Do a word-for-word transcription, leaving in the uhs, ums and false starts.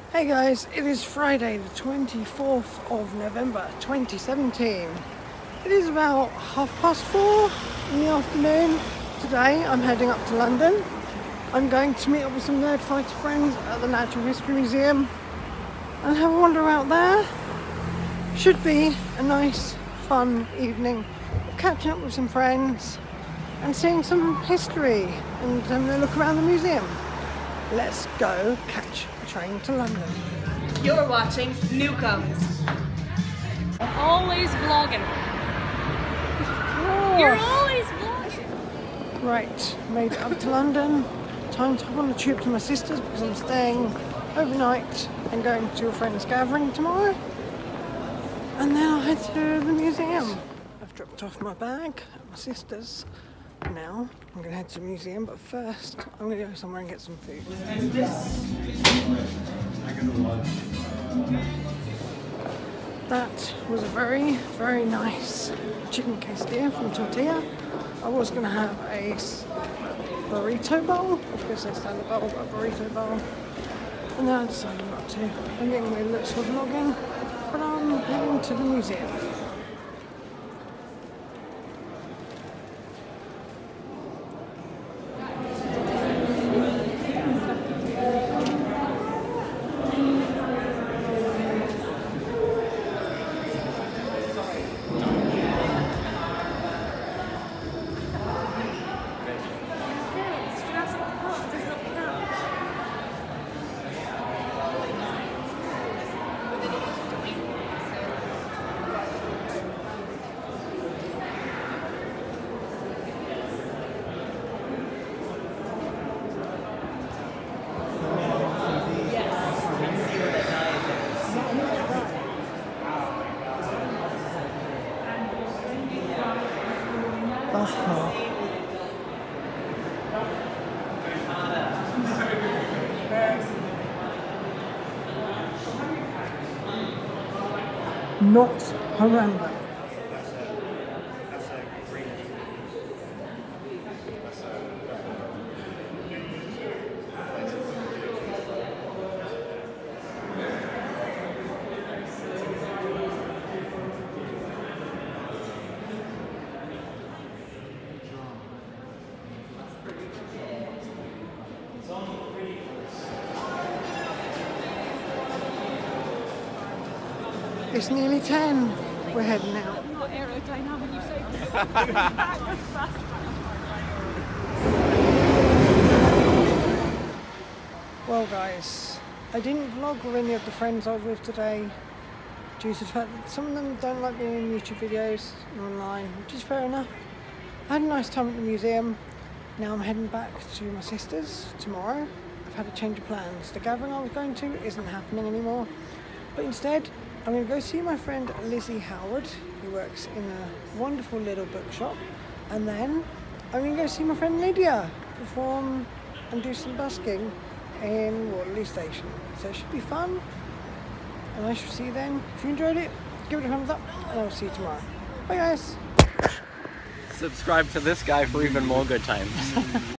Hey guys, it is Friday the twenty-fourth of November twenty seventeen. It is about half past four in the afternoon. Today I'm heading up to London. I'm going to meet up with some Nerdfighter friends at the Natural History Museum and have a wander out there. Should be a nice fun evening of catching up with some friends and seeing some history and having a look around the museum. Let's go catch a train to London. You're watching Newcomes. Always vlogging. Oh. You're always vlogging. Right, made it up to London. Time to hop on the tube to my sister's because I'm staying overnight and going to a friend's gathering tomorrow. And then I'll head to the museum. I've dropped off my bag at my sister's. Now I'm going to head to the museum, but first I'm going to go somewhere and get some food. That was a very, very nice chicken quesadilla from Tortilla. I was going to have a burrito bowl, of course I stand a bowl, but a burrito bowl. And then I decided not to. I'm getting my looks for vlogging, but I'm heading to the museum. Not Harambe. It's nearly ten. We're heading out. Not aerodynamic, you say. Well guys, I didn't vlog with any of the friends I was with today due to the fact that some of them don't like being in YouTube videos and online, which is fair enough. I had a nice time at the museum. Now I'm heading back to my sister's tomorrow. I've had a change of plans. The gathering I was going to isn't happening anymore, but instead I'm going to go see my friend Lizzie Howard, who works in a wonderful little bookshop, and then I'm going to go see my friend Lydia perform and do some busking in Waterloo Station. So it should be fun, and I shall see you then. If you enjoyed it, give it a thumbs up, and I'll see you tomorrow. Bye guys! Subscribe to this guy for even more good times.